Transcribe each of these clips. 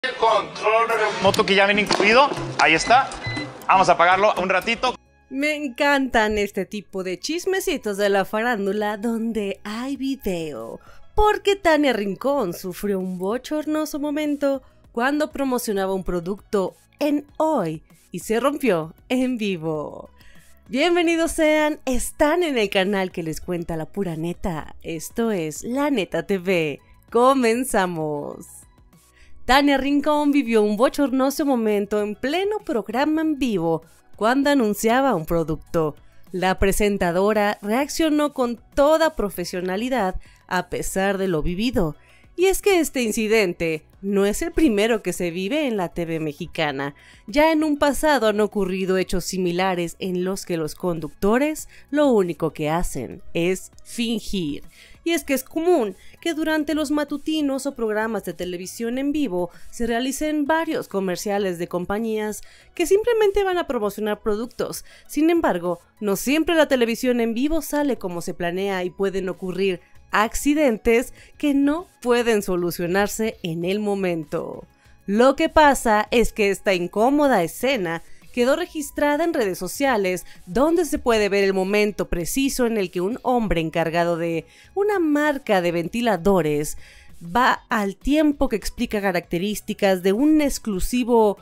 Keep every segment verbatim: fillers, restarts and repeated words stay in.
El control remoto que ya viene incluido, ahí está. Vamos a apagarlo un ratito. Me encantan este tipo de chismecitos de la farándula donde hay video, porque Tania Rincón sufrió un bochornoso momento cuando promocionaba un producto en Hoy y se rompió en vivo. Bienvenidos sean, están en el canal que les cuenta la pura neta. Esto es La Neta T V. Comenzamos. Tania Rincón vivió un bochornoso momento en pleno programa en vivo cuando anunciaba un producto. La presentadora reaccionó con toda profesionalidad a pesar de lo vivido. Y es que este incidente no es el primero que se vive en la T V mexicana. Ya en un pasado han ocurrido hechos similares en los que los conductores lo único que hacen es fingir. Y es que es común que durante los matutinos o programas de televisión en vivo se realicen varios comerciales de compañías que simplemente van a promocionar productos. Sin embargo, no siempre la televisión en vivo sale como se planea y pueden ocurrir accidentes que no pueden solucionarse en el momento. Lo que pasa es que esta incómoda escena quedó registrada en redes sociales, donde se puede ver el momento preciso en el que un hombre encargado de una marca de ventiladores va al tiempo que explica características de un exclusivo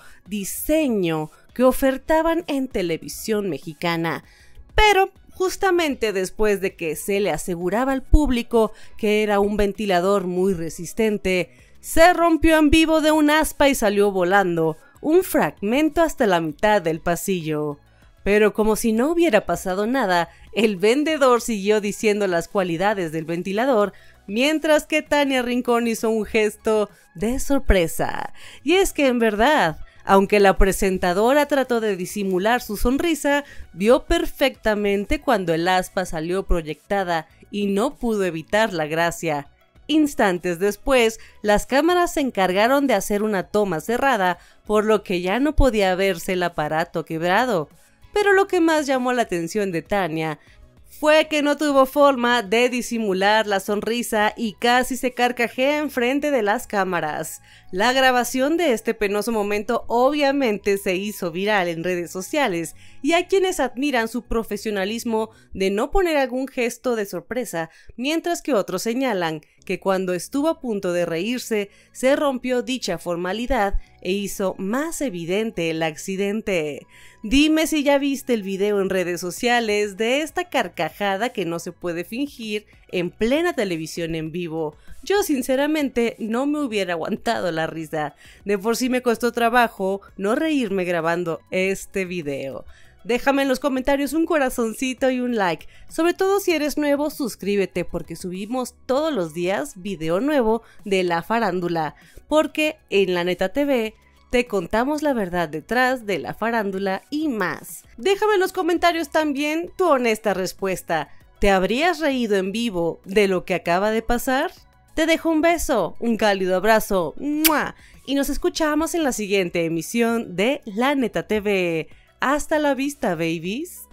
diseño que ofertaban en televisión mexicana. Pero justamente después de que se le aseguraba al público que era un ventilador muy resistente, se rompió en vivo de un aspa y salió volando un fragmento hasta la mitad del pasillo. Pero como si no hubiera pasado nada, el vendedor siguió diciendo las cualidades del ventilador, mientras que Tania Rincón hizo un gesto de sorpresa. Y es que en verdad, aunque la presentadora trató de disimular su sonrisa, vio perfectamente cuando el aspa salió proyectada y no pudo evitar la gracia. Instantes después, las cámaras se encargaron de hacer una toma cerrada, por lo que ya no podía verse el aparato quebrado. Pero lo que más llamó la atención de Tania fue que no tuvo forma de disimular la sonrisa y casi se carcajea enfrente de las cámaras. La grabación de este penoso momento obviamente se hizo viral en redes sociales y hay quienes admiran su profesionalismo de no poner algún gesto de sorpresa, mientras que otros señalan que cuando estuvo a punto de reírse se rompió dicha formalidad e hizo más evidente el accidente. Dime si ya viste el video en redes sociales de esta carcajada que no se puede fingir en plena televisión en vivo. Yo sinceramente no me hubiera aguantado la risa. De por sí me costó trabajo no reírme grabando este video. Déjame en los comentarios un corazoncito y un like. Sobre todo si eres nuevo, suscríbete porque subimos todos los días video nuevo de la farándula. Porque en La Neta T V te contamos la verdad detrás de la farándula y más. Déjame en los comentarios también tu honesta respuesta. ¿Te habrías reído en vivo de lo que acaba de pasar? Te dejo un beso, un cálido abrazo, ¡mua! Y nos escuchamos en la siguiente emisión de La Neta T V. Hasta la vista, babies.